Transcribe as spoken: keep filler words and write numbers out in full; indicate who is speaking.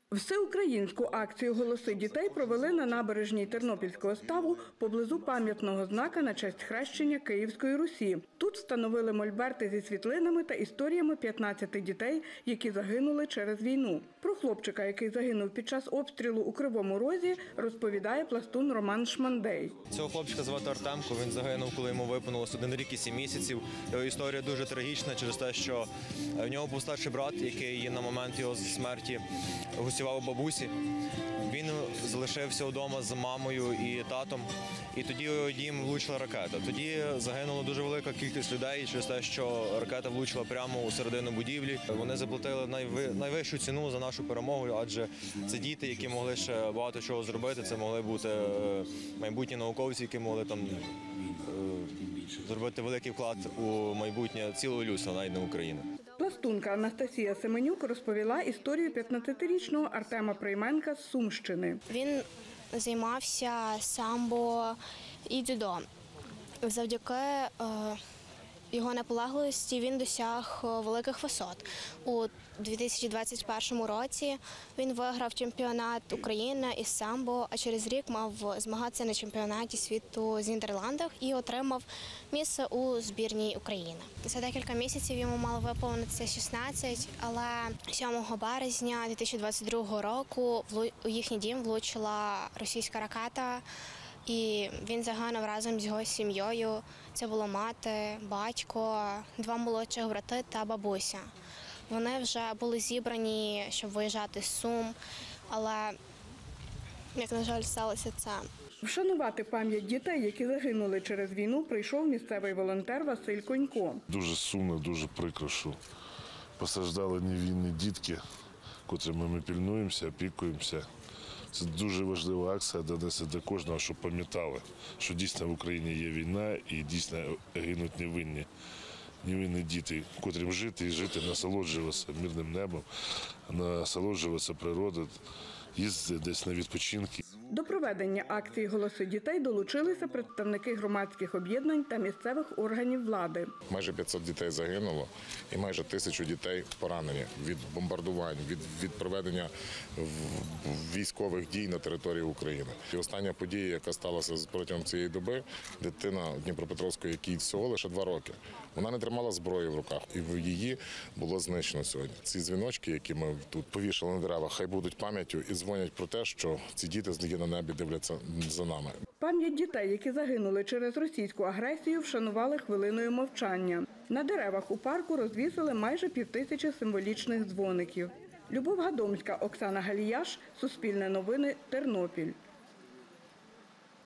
Speaker 1: Всеукраїнську акцію «Голоси дітей» провели на набережній Тернопільського ставу поблизу пам'ятного знака на честь хрещення Київської Русі. Тут встановили мольберти зі світлинами та історіями п'ятнадцяти дітей, які загинули через війну. Про хлопчика, який загинув під час обстрілу у Кривому Розі, розповідає пластун Роман Шмандей.
Speaker 2: Цього хлопчика звати Артемко, він загинув, коли йому виповнилось один рік і сім місяців. Його історія дуже трагічна через те, що в нього був старший брат, який на момент його смерті гостював у бабусі. Він залишився вдома з мамою і татом, і тоді у дім влучила ракета. Тоді загинула дуже велика кількість людей через те, що ракета влучила прямо у середину будівлі. Вони заплатили найвищу ціну за нашу перемогу, адже це діти, які могли ще багато чого зробити. Це могли бути майбутні науковці, які могли там зробити великий вклад у майбутнє цілого людства, навіть не України.
Speaker 1: Пластунка Анастасія Семенюк розповіла історію п'ятнадцятирічного Артема Прийменка з Сумщини.
Speaker 3: Він займався самбо і дзюдо. Завдяки е, його наполегливості він досяг великих висот. У дві тисячі двадцять першому році він виграв чемпіонат України із самбо, а через рік мав змагатися на чемпіонаті світу з Нідерландах і отримав місце у збірній України. За декілька місяців йому мало виповнитися шістнадцять, але сьомого березня дві тисячі двадцять другого року у їхній дім влучила російська ракета, і він загинув разом з його сім'єю. Це була мати, батько, два молодших брати та бабуся. Вони вже були зібрані, щоб виїжджати з Сум, але, як на жаль, сталося це.
Speaker 1: Вшанувати пам'ять дітей, які загинули через війну, прийшов місцевий волонтер Василь Конько.
Speaker 4: Дуже сумно, дуже прикро, що постраждали невинні дітки, котрими ми пильнуємося, опікуємося. Це дуже важлива акція донести до кожного, щоб пам'ятали, що дійсно в Україні є війна і дійсно гинуть невинні. Невинні діти, котрим жити і жити, насолоджуватися мирним небом, насолоджуватися природою, їздити десь на відпочинки.
Speaker 1: До проведення акції «Голоси дітей» долучилися представники громадських об'єднань та місцевих органів влади.
Speaker 5: Майже п'ятсот дітей загинуло і майже тисячу дітей поранені від бомбардувань, від, від проведення військових дій на території України. І остання подія, яка сталася протягом цієї доби, дитина Дніпропетровської, якій всього лише два роки. Вона не тримала зброї в руках, і її було знищено сьогодні. Ці дзвіночки, які ми тут повішали на деревах, хай будуть пам'яттю і дзвонять про те, що ці діти на небі дивляться за нами.
Speaker 1: Пам'ять дітей, які загинули через російську агресію, вшанували хвилиною мовчання. На деревах у парку розвісили майже півтисячі символічних дзвоників. Любов Гадомська, Оксана Галіяш, Суспільне новини, Тернопіль.